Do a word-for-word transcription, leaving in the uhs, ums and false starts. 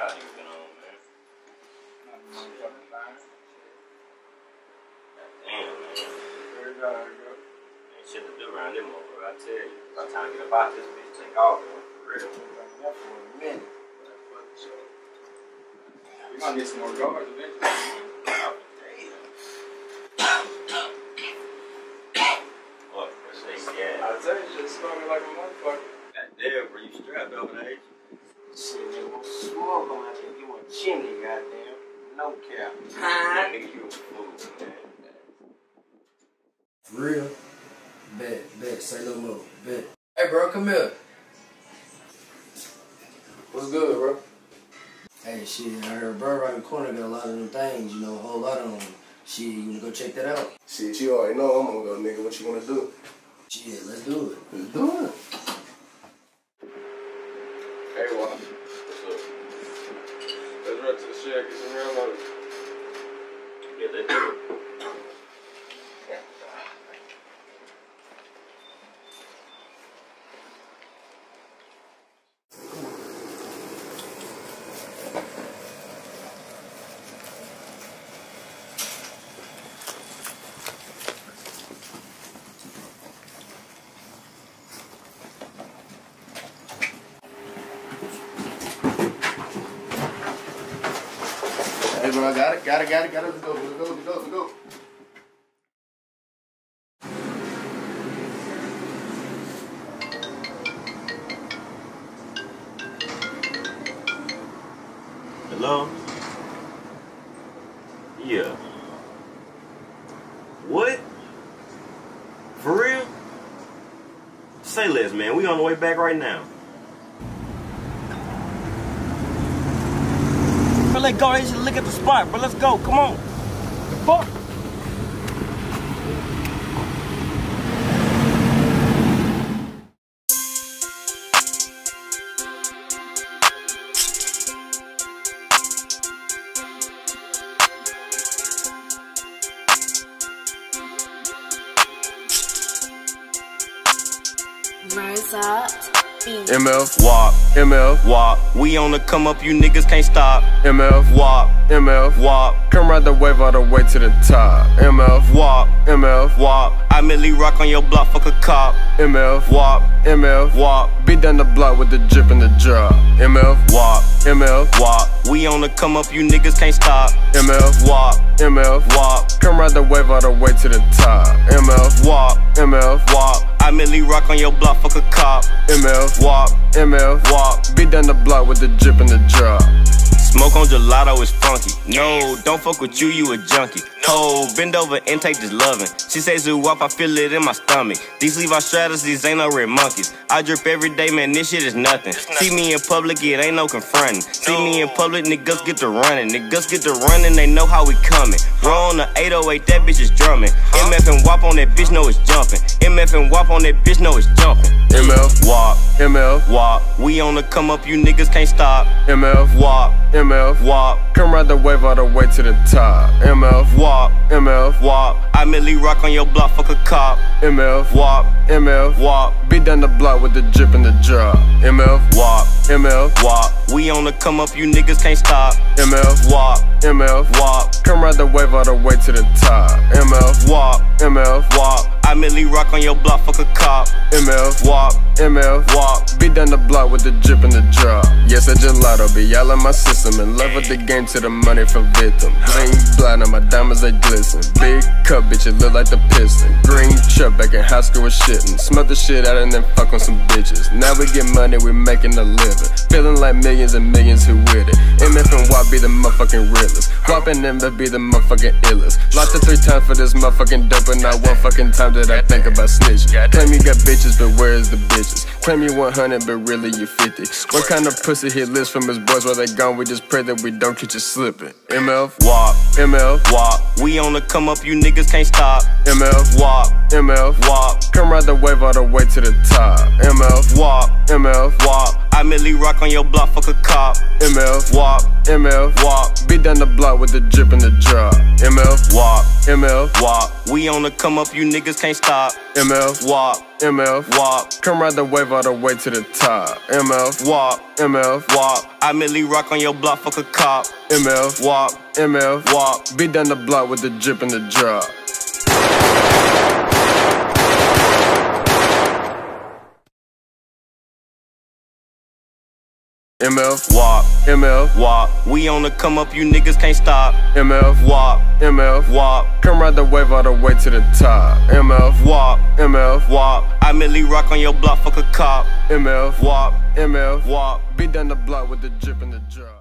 y'all niggas been on, man? Damn, man. Ain't shit to do around them over. I tell you. By the time I get about this bitch, take off, man. For real. For a minute. We're gonna get some more guards eventually. What? Yeah. I tell you, shit smoking like a motherfucker. God damn, bro, you strapped over the age. Shit, nigga, want smoke on that thing. You want chimney, goddamn. No cap. That nigga, you a fool, man. For real? Bet, bet, say no more, bet. Hey, bro, come here. What's good, bro? Hey, shit, I heard bro right in the corner got a lot of them things, you know, a whole lot of them. Shit, you wanna go check that out? Shit, you already know I'm gonna go, nigga. What you wanna do? Shit, let's do it. Let's do it. Hey, Wally. What's up? Let's run to the shed, get some real loaded. Yeah, let's do it. Hey, bro, I got it, got it, got it, got it. Let's go, let's go, let's go, let's go. Hello? Yeah. What? For real? Say less, man. We on the way back right now. Bro, let's go. They should look at the spot, bro. Let's go. Come on. Fuck. M F, Walk, M F, walk. We on the come up, you niggas can't stop. M F, Walk, M F, walk, come ride the wave all the way to the top. M F, walk, M F, walk. I merely rock on your block, fuck a cop. M F, Walk, M F, walk, beat down the block with the drip and the drop. M F, walk, M F, walk. We on the come up, you niggas can't stop. M F, Walk, M F, walk, come ride the wave all the way to the top. M F, walk, M F, walk. I merely rock on your block, fuck a cop. M F, Walk, M F, walk. beat down the block with the drip and the drop. Smoke on gelato is funky. No, don't fuck with you, you a junkie. Ho, bend over and take this lovin'. She says zoo up, I feel it in my stomach. These Levi strategies ain't no red monkeys. I drip every day, man, this shit is nothing. See me in public, it ain't no confronting. See me in public, niggas get to running. Niggas get to running, they know how we coming. Roll on the eight oh eight, that bitch is drumming. M F and W A P on that bitch, know it's jumping. M F and W A P on that bitch, know it's jumping. M F, Walk, M F, walk. We on the come up, you niggas can't stop. M F, Walk, M F, walk, come ride the wave all the way to the top. M F, walk, M F, walk. I merely rock on your block, fuck a cop. M F, Walk, M F, walk, beat down the block with the drip and the drop. M F, walk, M F, walk. We on the come up, you niggas can't stop. M F, Walk, M F, walk, come ride the wave all the way to the top. M F, walk, M F, walk. I merely rock on your block, fuck a cop. M F, Walk, M F, walk, beat down the block with the drip and the drop. Yes, that gelato be all in my system. In love with the game to the money for victim. Bling, blind on my diamonds, they glisten. Big cup, bitch, it look like the piston. Green truck back in high school was shitting. Smut the shit out and then fuck on some bitches. Now we get money, we making a living. Feeling like millions and millions who with it. M F and W A P be the motherfucking realest. W A P and M F be the motherfucking illest. Locked it three times for this motherfucking dope, and not one fucking time did I think about snitching. Claim you got bitches, but where's the bitches? Claim you one hundred, but really you fifty. What kind of pussy hit list from his boys while they gone? We just pray that we don't catch you slipping. M F, walk, M F, walk. We on the come up, you niggas can't stop. M F, Walk, M F, walk, come ride the wave all the way to the top. M F, walk, M F, walk. I merely rock on your block, fuck a cop. M F, Walk, M F, walk, beat down the block with the drip and the drop. M F, walk, M F, walk. We on the come up, you niggas can't stop. M F, Walk, M F, walk, come ride the wave all the way to the top. M F, walk, M F, walk. I merely rock on your block, fuck a cop. M F, Walk, M F, walk. beat down the block with the drip and the drop. M F, Walk, M F, walk. We on the come up, you niggas can't stop. M F, Walk, M F, walk, come ride the wave all the way to the top. M F, walk, M F, walk. I merely rock on your block, fuck a cop. M F, Walk, M F, walk. beat down the block with the drip and the drop.